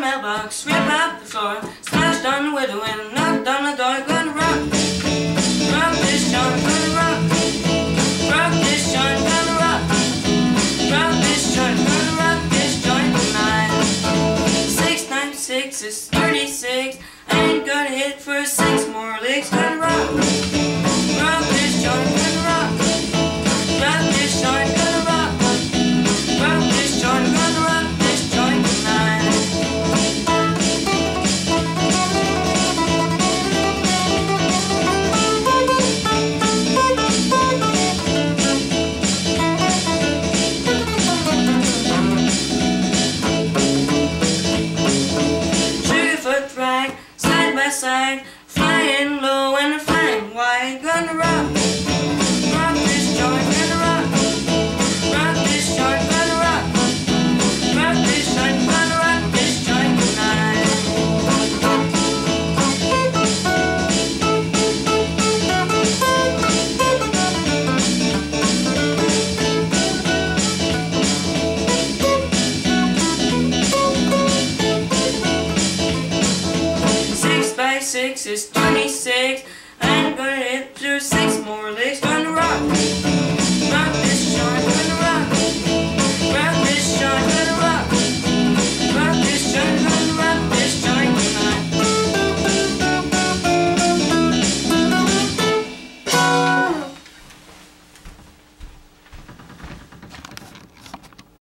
mailbox, rip up the floor, smashed on the window and knocked on the door. Gonna rock, rock this joint, gonna rock, rock this joint, gonna rock, rock this joint, gonna rock this joint tonight. 6 times 6 is 36. I ain't gonna hit for 6 more licks. Gonna rock, rock this joint, gonna rock, rock this joint, gonna rock, rock this joint, gonna rock this joint tonight. Sugarfoot rag, side by side, flying low and flying wide. Gonna rock, rock this joint, gonna rock, rock this joint, gonna rock, rock this joint, gonna rock this joint tonight. Six by 6 is 26.